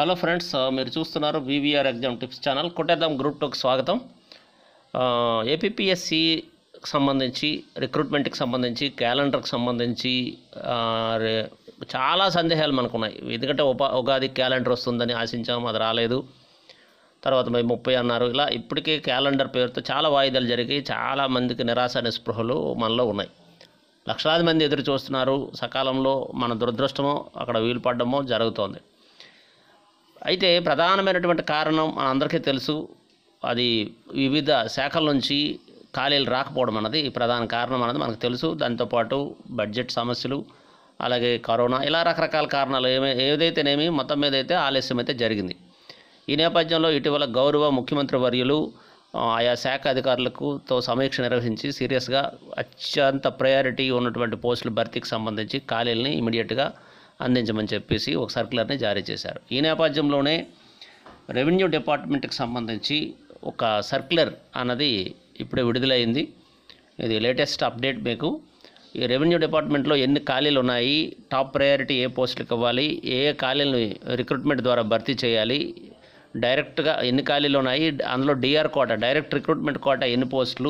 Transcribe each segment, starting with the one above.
Hello friends, మీరు చూస్తున్నారు VVR exam tips channel. కొట్టేద్దాం గ్రూప్ 2కి స్వాగతం. ఏపీఎస్సి సంబంధించి రిక్రూట్మెంట్కి సంబంధించి క్యాలెండర్కి సంబంధించి చాలా సందేహాలు మనకున్నాయి. ఎందుకంటే ఉగాది క్యాలెండర్ వస్తుందని ఆశించాము, అది రాలేదు. తర్వాత 30 అన్నారు. ఇలా ఇప్పటికే క్యాలెండర్ పేరుతో చాలా వాయిదాలు జరిగి చాలామందికి నిరాశ నిస్పృహలు మనలో ఉన్నాయి. లక్షలాది మంది ఎదురు చూస్తున్నారు. సకాలంలో మన దురదృష్టమో అక్కడ వీలు పడ్డమో జరుగుతోంది. అయితే ప్రధానమైనటువంటి కారణం మనందరికీ తెలుసు, అది వివిధ శాఖల నుంచి ఖాళీలు రాకపోవడం అన్నది ప్రధాన కారణం అన్నది మనకు తెలుసు. దాంతోపాటు బడ్జెట్ సమస్యలు, అలాగే కరోనా, ఇలా రకరకాల కారణాలు ఏదైతేనేమి మొత్తం మీద అయితే ఆలస్యం అయితే జరిగింది. ఈ నేపథ్యంలో ఇటీవల గౌరవ ముఖ్యమంత్రి వర్యులు ఆయా శాఖ అధికారులతో సమీక్ష నిర్వహించి సీరియస్గా అత్యంత ప్రయారిటీ ఉన్నటువంటి పోస్టుల భర్తీకి సంబంధించి ఖాళీలని ఇమీడియట్గా అందించమని చెప్పేసి ఒక సర్క్యులర్ని జారీ చేశారు. ఈ నేపథ్యంలోనే రెవెన్యూ డిపార్ట్మెంట్కి సంబంధించి ఒక సర్క్యులర్ అన్నది ఇప్పుడే విడుదలైంది. ఇది లేటెస్ట్ అప్డేట్ మీకు. ఈ రెవెన్యూ డిపార్ట్మెంట్లో ఎన్ని ఖాళీలు ఉన్నాయి, టాప్ ప్రయారిటీ ఏ పోస్టులకు ఇవ్వాలి, ఏ ఖాళీలను రిక్రూట్మెంట్ ద్వారా భర్తీ చేయాలి, డైరెక్ట్గా ఎన్ని ఖాళీలు ఉన్నాయి, అందులో DR quota, direct recruitment quota ఎన్ని పోస్టులు,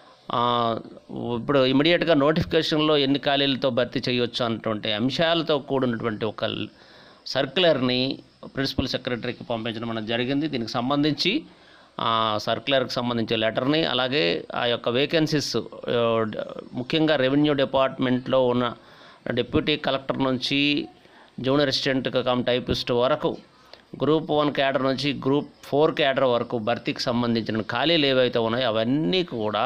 ఇప్పుడు ఇమీడియట్గా నోటిఫికేషన్లో ఎన్ని ఖాళీలతో భర్తీ చేయొచ్చు అన్నటువంటి అంశాలతో కూడినటువంటి ఒక సర్క్యులర్ని ప్రిన్సిపల్ సెక్రటరీకి పంపించడం అనేది జరిగింది. దీనికి సంబంధించి సర్క్యులర్కి సంబంధించి లెటర్ని, అలాగే ఆ యొక్క వేకెన్సీస్ ముఖ్యంగా రెవెన్యూ డిపార్ట్మెంట్లో ఉన్న డిప్యూటీ కలెక్టర్ నుంచి జూనియర్ అసిస్టెంట్ కమ్ టైపిస్ట్ వరకు, గ్రూప్ 1 క్యాడర్ నుంచి గ్రూప్ 4 క్యాడర్ వరకు భర్తీకి సంబంధించిన ఖాళీలు ఏవైతే ఉన్నాయో అవన్నీ కూడా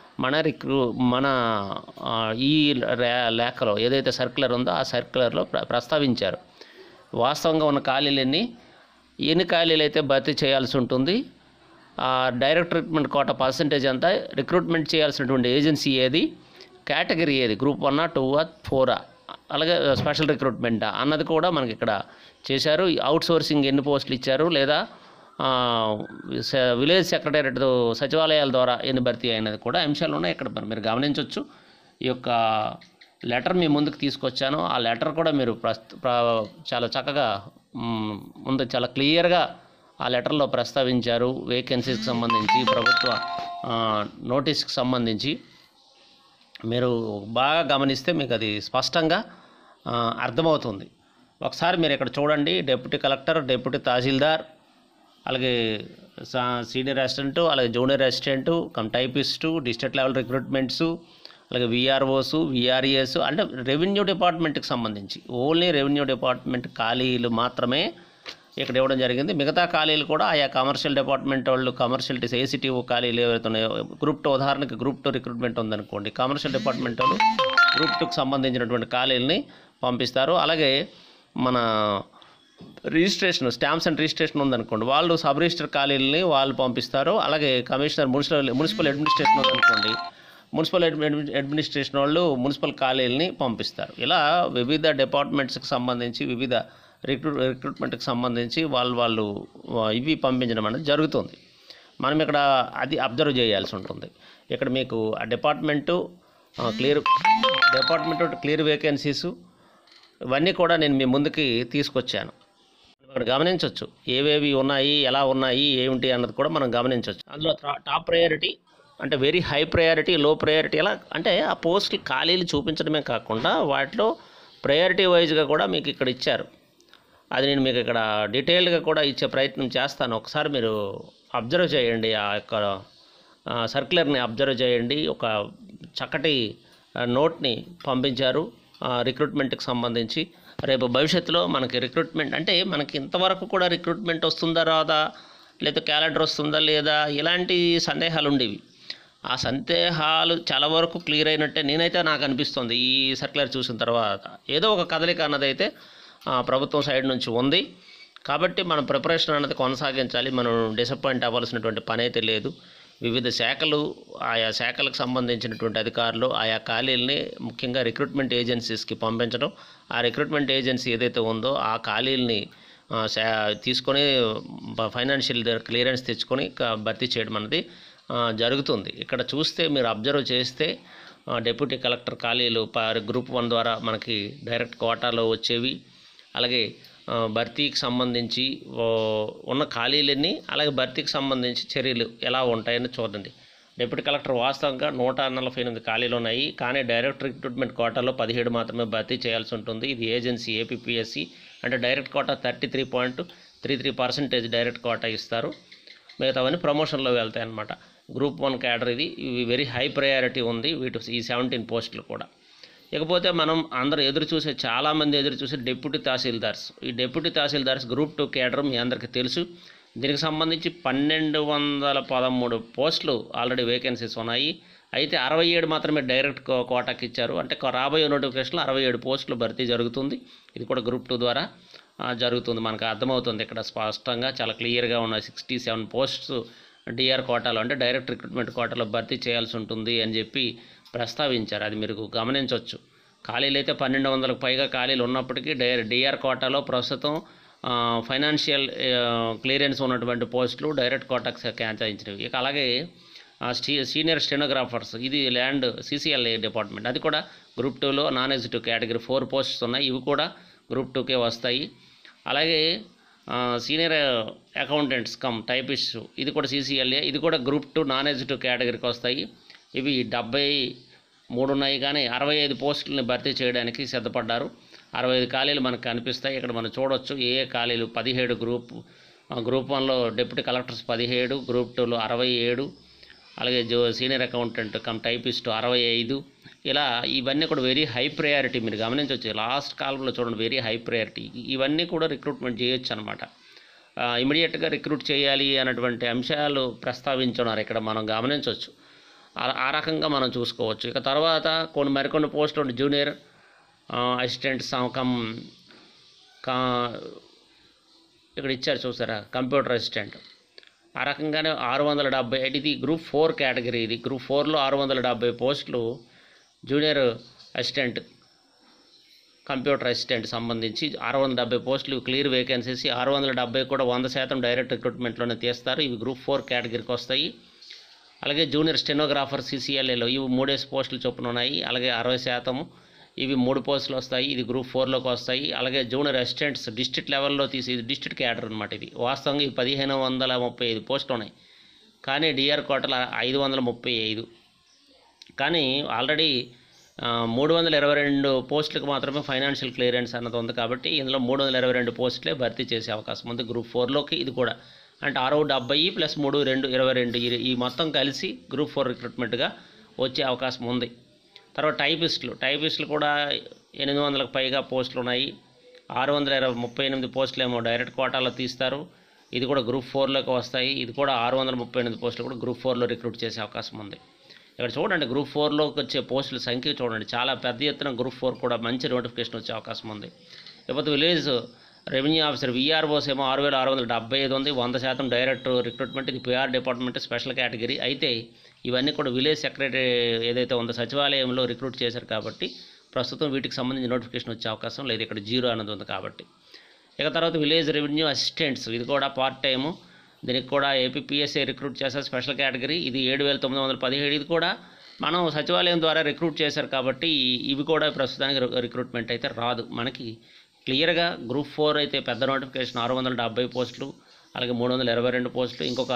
మన ఈ లేఖలో ఏదైతే సర్క్యులర్ ఉందో ఆ సర్క్యులర్లో ప్రస్తావించారు. వాస్తవంగా ఉన్న ఖాళీలు ఎన్ని ఖాళీలు అయితే భర్తీ చేయాల్సి ఉంటుంది, డైరెక్ట్ రిక్రూట్మెంట్ కోటా పర్సంటేజ్ ఎంత, రిక్రూట్మెంట్ చేయాల్సినటువంటి ఏజెన్సీ ఏది, కేటగిరీ ఏది, గ్రూప్ 1, 2, 4, అలాగే స్పెషల్ రిక్రూట్మెంటా అన్నది కూడా మనకి ఇక్కడ చేశారు. అవుట్ సోర్సింగ్ ఎన్ని పోస్టులు ఇచ్చారు, లేదా విలేజ్ సెక్రటేరియట్ సచివాలయాల ద్వారా ఎన్ని భర్తీ అయినది కూడా అంశాలు ఉన్నాయి. ఇక్కడ మీరు గమనించవచ్చు. ఈ యొక్క లెటర్ మీ ముందుకు తీసుకొచ్చాను. ఆ లెటర్ కూడా మీరు చాలా చక్కగా ముందు చాలా క్లియర్గా ఆ లెటర్లో ప్రస్తావించారు. వేకెన్సీకి సంబంధించి, ప్రభుత్వ నోటీస్కి సంబంధించి మీరు బాగా గమనిస్తే మీకు అది స్పష్టంగా అర్థమవుతుంది. ఒకసారి మీరు ఇక్కడ చూడండి. డిప్యూటీ కలెక్టర్, డిప్యూటీ తహసీల్దార్, అలాగే సీనియర్ అసిస్టెంటు, అలాగే junior assistant cum typist, district level recruitments, అలాగే విఆర్ఓసు, విఆర్ఈఎస్, అంటే రెవెన్యూ డిపార్ట్మెంట్కి సంబంధించి ఓన్లీ రెవెన్యూ డిపార్ట్మెంట్ ఖాళీలు మాత్రమే ఇక్కడ ఇవ్వడం జరిగింది. మిగతా ఖాళీలు కూడా ఆయా కమర్షియల్ డిపార్ట్మెంట్ వాళ్ళు, కమర్షియల్ ఏసీటీఓ ఖాళీలు ఏవైతే ఉన్నాయో, గ్రూప్ 2 ఉదాహరణకి గ్రూప్ 2 రిక్రూట్మెంట్ ఉందనుకోండి, కమర్షియల్ డిపార్ట్మెంట్ వాళ్ళు గ్రూప్ 2కి సంబంధించినటువంటి ఖాళీలని పంపిస్తారు. అలాగే మన రిజిస్ట్రేషన్, స్టాంప్స్ అండ్ రిజిస్ట్రేషన్ ఉందనుకోండి, వాళ్ళు సబ్ రిజిస్టర్ ఖాళీలని వాళ్ళు పంపిస్తారు. అలాగే కమిషనర్ మున్సిపల్ అడ్మినిస్ట్రేషన్ ఉందనుకోండి, మున్సిపల్ అడ్మినిస్ట్రేషన్ వాళ్ళు మున్సిపల్ ఖాళీలని పంపిస్తారు. ఇలా వివిధ డిపార్ట్మెంట్స్కి సంబంధించి, వివిధ రిక్రూట్మెంట్కి సంబంధించి వాళ్ళు ఇవి పంపించడం అనేది జరుగుతుంది. మనం ఇక్కడ అది అబ్జర్వ్ చేయాల్సి ఉంటుంది. ఇక్కడ మీకు ఆ డిపార్ట్మెంటు క్లియర్ వేకెన్సీసు ఇవన్నీ కూడా నేను మీ ముందుకి తీసుకొచ్చాను. ఇక్కడ గమనించవచ్చు ఏవేవి ఉన్నాయి, ఎలా ఉన్నాయి, ఏమిటి అన్నది కూడా మనం గమనించవచ్చు. అందులో టాప్ ప్రయారిటీ అంటే very high priority, low priority, ఎలా అంటే ఆ పోస్టులు ఖాళీలు చూపించడమే కాకుండా వాటిలో ప్రయారిటీ వైజ్గా కూడా మీకు ఇక్కడ ఇచ్చారు. అది నేను మీకు ఇక్కడ డీటెయిల్గా కూడా ఇచ్చే ప్రయత్నం చేస్తాను. ఒకసారి మీరు అబ్జర్వ్ చేయండి, ఆ యొక్క సర్క్యులర్ని అబ్జర్వ్ చేయండి. ఒక చక్కటి నోట్ని పంపించారు రిక్రూట్మెంట్కి సంబంధించి. రేపు భవిష్యత్తులో మనకి రిక్రూట్మెంట్ అంటే మనకి ఇంతవరకు కూడా రిక్రూట్మెంట్ వస్తుందా రాదా, లేదా క్యాలెండర్ వస్తుందా లేదా, ఇలాంటి సందేహాలు ఉండేవి. ఆ సందేహాలు చాలా వరకు క్లియర్ అయినట్టే నేనైతే నాకు అనిపిస్తుంది. ఈ సర్క్యులర్ చూసిన తర్వాత ఏదో ఒక కదలిక అన్నదైతే ప్రభుత్వం సైడ్ నుంచి ఉంది. కాబట్టి మనం ప్రిపరేషన్ అన్నది కొనసాగించాలి. మనం డిసప్పాయింట్ అవ్వాల్సినటువంటి పని అయితే లేదు. వివిధ శాఖలు, ఆయా శాఖలకు సంబంధించినటువంటి అధికారులు ఆయా ఖాళీలని ముఖ్యంగా రిక్రూట్మెంట్ ఏజెన్సీస్కి పంపించడం, ఆ రిక్రూట్మెంట్ ఏజెన్సీ ఏదైతే ఉందో ఆ ఖాళీలని తీసుకొని ఫైనాన్షియల్ క్లియరెన్స్ తెచ్చుకొని భర్తీ చేయడం అనేది జరుగుతుంది. ఇక్కడ చూస్తే మీరు అబ్జర్వ్ చేస్తే డిప్యూటీ కలెక్టర్ ఖాళీలు గ్రూప్ 1 ద్వారా మనకి డైరెక్ట్ కోటాలో వచ్చేవి, అలాగే భర్తీకి సంబంధించి ఉన్న ఖాళీలన్నీ, అలాగే భర్తీకి సంబంధించి చర్యలు ఎలా ఉంటాయని చూడండి. డిప్యూటీ కలెక్టర్ వాస్తవంగా 148 ఖాళీలు ఉన్నాయి, కానీ డైరెక్ట్ రిక్రూట్మెంట్ కోటాలో 17 మాత్రమే భర్తీ చేయాల్సి ఉంటుంది. ఇది ఏజెన్సీ ఏపీపీఎస్సీ అంటే డైరెక్ట్ కోటా 33.33% డైరెక్ట్ కోటా ఇస్తారు. మిగతావన్నీ ప్రమోషన్లో వెళ్తాయి అన్నమాట. గ్రూప్ 1 క్యాడర్ ఇవి వెరీ హై ప్రయారిటీ ఉంది ఈ 17 పోస్టులు కూడా. ఇకపోతే మనం అందరూ చాలామంది ఎదురు చూసే డిప్యూటీ తహసీల్దార్స్. ఈ డిప్యూటీ తహసీల్దార్స్ గ్రూప్ 2 క్యాడర్ మీ అందరికీ తెలుసు. దీనికి సంబంధించి 1213 పోస్టులు ఆల్రెడీ వేకెన్సీస్ ఉన్నాయి. అయితే 67 మాత్రమే డైరెక్ట్ కోటాకి ఇచ్చారు. అంటే రాబోయే నోటిఫికేషన్లో 67 పోస్టులు భర్తీ జరుగుతుంది. ఇది కూడా గ్రూప్ 2 ద్వారా జరుగుతుంది. మనకు అర్థమవుతుంది ఇక్కడ స్పష్టంగా, చాలా క్లియర్గా ఉన్నాయి. 67 పోస్ట్స్ డిఆర్ కోటాలో అంటే డైరెక్ట్ రిక్రూట్మెంట్ కోటాలో భర్తీ చేయాల్సి ఉంటుంది అని చెప్పి ప్రస్తావించారు. అది మీరు గమనించవచ్చు. ఖాళీలు అయితే 1200కు పైగా ఖాళీలు ఉన్నప్పటికీ డిఆర్ కోటాలో ప్రస్తుతం ఫైనాన్షియల్ క్లియరెన్స్ ఉన్నటువంటి పోస్టులు డైరెక్ట్ కోటాకు కేటాయించినవి. ఇక అలాగే సీనియర్ స్టెనోగ్రాఫర్స్, ఇది ల్యాండ్ సిసిఎల్ఏ డిపార్ట్మెంట్, అది కూడా గ్రూప్ 2లో నాన్ ఎగ్జిక్యూటివ్ కేటగిరీ 4 పోస్ట్స్ ఉన్నాయి. ఇవి కూడా గ్రూప్ 2కే వస్తాయి. అలాగే సీనియర్ అకౌంటెంట్స్ కమ్ టైపిస్ట్, ఇది కూడా సిసిఎల్ఏ, ఇది కూడా గ్రూప్ 2 నాన్ ఎగ్జిక్యూటివ్ కేటగిరీకి వస్తాయి. ఇవి 73 ఉన్నాయి, కానీ 65 పోస్టులని భర్తీ చేయడానికి సిద్ధపడ్డారు. 65 ఖాళీలు మనకు కనిపిస్తాయి. ఇక్కడ మనం చూడవచ్చు ఏ ఖాళీలు. 17 గ్రూప్ 1లో డిప్యూటీ కలెక్టర్స్ 17, గ్రూప్ 2లో 67, అలాగే సీనియర్ అకౌంటెంట్ కమ్ టైపిస్ట్ 65. ఇలా ఇవన్నీ కూడా వెరీ హై ప్రయారిటీ, మీరు గమనించవచ్చు. లాస్ట్ కాలంలో చూడండి, వెరీ హై ప్రయారిటీ. ఇవన్నీ కూడా రిక్రూట్మెంట్ చేయొచ్చు అనమాట. ఇమీడియట్గా రిక్రూట్ చేయాలి అన్నటువంటి అంశాలు ప్రస్తావించున్నారు ఇక్కడ మనం గమనించవచ్చు. ఆ రకంగా మనం చూసుకోవచ్చు. ఇక తర్వాత మరికొన్ని పోస్టులు జూనియర్ అసిస్టెంట్ ఇక్కడ ఇచ్చారు చూసారా, కంప్యూటర్ అసిస్టెంట్. ఆ రకంగానే 670, ఇది గ్రూప్ 4 కేటగిరీ. ఇది గ్రూప్ 4లో 670 పోస్టులు జూనియర్ అసిస్టెంట్ కంప్యూటర్ అసిస్టెంట్ సంబంధించి 670 పోస్టులు క్లియర్ వేకెన్సీస్. 670 కూడా 100% డైరెక్ట్ రిక్రూట్మెంట్లోనే తీస్తారు. ఇవి గ్రూప్ 4 కేటగిరీకి వస్తాయి. అలాగే జూనియర్ స్టెనోగ్రాఫర్ సిసిఎల్ఏలో ఇవి 3 పోస్టులు చొప్పున ఉన్నాయి. అలాగే 60%, ఇవి 3 పోస్టులు వస్తాయి. ఇది గ్రూప్ 4లోకి వస్తాయి. అలాగే జూనియర్ అసిస్టెంట్స్ డిస్ట్రిక్ట్ లెవెల్లో ఇది డిస్ట్రిక్ట్ క్యాడర్ అనమాట. ఇది వాస్తవంగా 1535 పోస్టులు ఉన్నాయి, కానీ డిఆర్ కోటలో 535. కానీ ఆల్రెడీ 322 పోస్టులకు మాత్రమే ఫైనాన్షియల్ క్లియరెన్స్ అన్నది ఉంది. కాబట్టి ఇందులో 322 పోస్టులే భర్తీ చేసే అవకాశం ఉంది గ్రూప్ 4లోకి. ఇది కూడా అంటే 670 + 3 22 ఈ మొత్తం కలిసి గ్రూప్ 4 రిక్రూట్మెంట్గా వచ్చే అవకాశం ఉంది. తర్వాత టైపిస్టులు కూడా 800కు పైగా పోస్టులు ఉన్నాయి. 638 పోస్టులు ఏమో డైరెక్ట్ కోటాలో తీస్తారు. ఇది కూడా గ్రూప్ 4లోకి వస్తాయి. ఇది కూడా 638 పోస్టులు కూడా గ్రూప్ 4లో రిక్రూట్ చేసే అవకాశం ఉంది. ఇక్కడ చూడండి, గ్రూప్ 4లోకి వచ్చే పోస్టుల సంఖ్య చూడండి, చాలా పెద్ద ఎత్తున గ్రూప్ 4 కూడా మంచి నోటిఫికేషన్ వచ్చే అవకాశం ఉంది. లేకపోతే విలేజ్ రెవెన్యూ ఆఫీసర్ విఆర్ఓస్ ఏమో 6675 ఉంది, 100% డైరెక్ట్ రిక్రూట్మెంట్. ఇది పిఆర్ డిపార్ట్మెంట్ స్పెషల్ కేటగిరీ. అయితే ఇవన్నీ కూడా విలేజ్ సెక్రటరీ ఏదైతే ఉందో సచివాలయంలో రిక్రూట్ చేశారు కాబట్టి ప్రస్తుతం వీటికి సంబంధించి నోటిఫికేషన్ వచ్చే అవకాశం లేదు. ఇక్కడ 0 అన్నది ఉంది కాబట్టి. ఇక తర్వాత విలేజ్ రెవెన్యూ అసిస్టెంట్స్, ఇది కూడా పార్ట్ టైము. దీనికి కూడా ఏపీపీఎస్సీ రిక్రూట్ చేశారు, స్పెషల్ కేటగిరీ. ఇది 7917. ఇది కూడా మనం సచివాలయం ద్వారా రిక్రూట్ చేశారు కాబట్టి ఇవి కూడా ప్రస్తుతానికి రిక్రూట్మెంట్ అయితే రాదు మనకి. క్లియర్గా గ్రూప్ 4 అయితే పెద్ద నోటిఫికేషన్ 670 పోస్టులు, అలాగే 322 పోస్టులు, ఇంకొక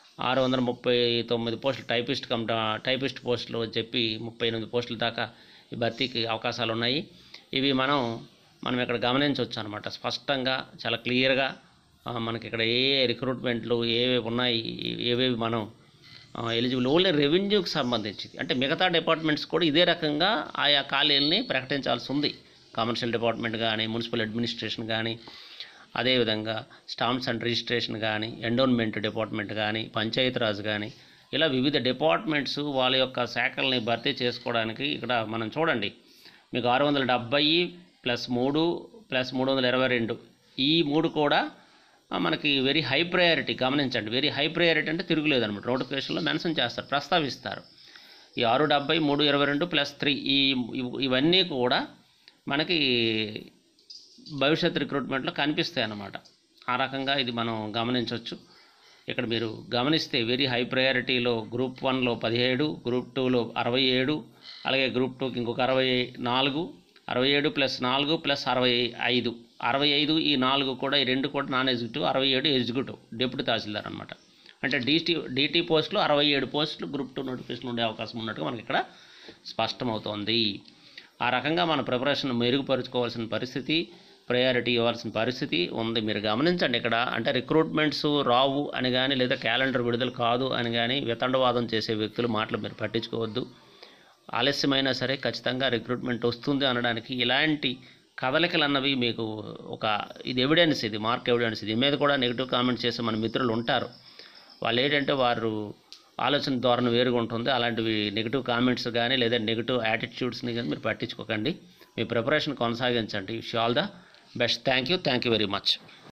639 పోస్టులు టైపిస్ట్ పోస్టులు అని చెప్పి 38 పోస్టుల దాకా ఈ భర్తీకి అవకాశాలు ఉన్నాయి. ఇవి మనం ఇక్కడ గమనించవచ్చు అనమాట. స్పష్టంగా చాలా క్లియర్గా మనకి ఇక్కడ ఏ రిక్రూట్మెంట్లు ఏవేవి ఉన్నాయి, ఏవేవి మనం ఎలిజిబుల్. ఓన్లీ రెవెన్యూకి సంబంధించి, అంటే మిగతా డిపార్ట్మెంట్స్ కూడా ఇదే రకంగా ఆయా ఖాళీలని ప్రకటించాల్సి ఉంది. కమర్షియల్ డిపార్ట్మెంట్ కానీ, మున్సిపల్ అడ్మినిస్ట్రేషన్ కానీ, అదేవిధంగా స్టాంప్స్ అండ్ రిజిస్ట్రేషన్ కానీ, ఎండోన్మెంట్ డిపార్ట్మెంట్ కానీ, పంచాయతీరాజ్ కానీ, ఇలా వివిధ డిపార్ట్మెంట్స్ వాళ్ళ యొక్క శాఖల్ని భర్తీ చేసుకోవడానికి ఇక్కడ మనం చూడండి, మీకు 670 + 3 + 322 ఈ 3 కూడా మనకి వెరీ హై ప్రయారిటీ. గమనించండి, వెరీ హై ప్రయారిటీ అంటే తిరుగులేదు అనమాట. నోటిఫికేషన్లో మెన్షన్ చేస్తారు, ప్రస్తావిస్తారు. ఈ 670, 322 + 3 ఇవన్నీ కూడా మనకి భవిష్యత్ రిక్రూట్మెంట్లో కనిపిస్తాయి అన్నమాట. ఆ రకంగా ఇది మనం గమనించవచ్చు. ఇక్కడ మీరు గమనిస్తే వెరీ హై ప్రయారిటీలో గ్రూప్ 1లో 17, గ్రూప్ 2లో 67, అలాగే గ్రూప్ 2కి ఇంకొక 64, 67 + 4 + 65 65 ఈ 4 కూడా, ఈ 2 కూడా non executive, 67 executive deputy tahsildar అనమాట. అంటే డీటీ పోస్టులు 67 పోస్టులు గ్రూప్ 2 నోటిఫికేషన్ ఉండే అవకాశం ఉన్నట్టుగా మనకి ఇక్కడ స్పష్టమవుతోంది. ఆ రకంగా మన ప్రిపరేషన్ మెరుగుపరుచుకోవాల్సిన పరిస్థితి, ప్రయారిటీ ఇవ్వాల్సిన పరిస్థితి ఉంది. మీరు గమనించండి ఇక్కడ, అంటే రిక్రూట్మెంట్స్ రావు అని కానీ, లేదా క్యాలెండర్ విడుదల కాదు అని కానీ వితండవాదం చేసే వ్యక్తుల మాటలు మీరు పట్టించుకోవద్దు. ఆలస్యమైనా సరే ఖచ్చితంగా రిక్రూట్మెంట్ వస్తుంది అనడానికి ఇలాంటి కదలికలు అన్నవి మీకు ఇది ఎవిడెన్స్, ఇది మార్క్ ఎవిడెన్స్. ఇది మీద కూడా నెగిటివ్ కామెంట్ చేసే మన మిత్రులు ఉంటారు. వాళ్ళు ఏంటంటే వారు ఆలోచన ధోరణి వేరుగా ఉంటుంది. అలాంటివి నెగిటివ్ కామెంట్స్ కానీ, లేదా నెగిటివ్ యాటిట్యూడ్స్ని కానీ మీరు పట్టించుకోకండి. మీ ప్రిపరేషన్ కొనసాగించండి. Wish all the best. Thank you very much.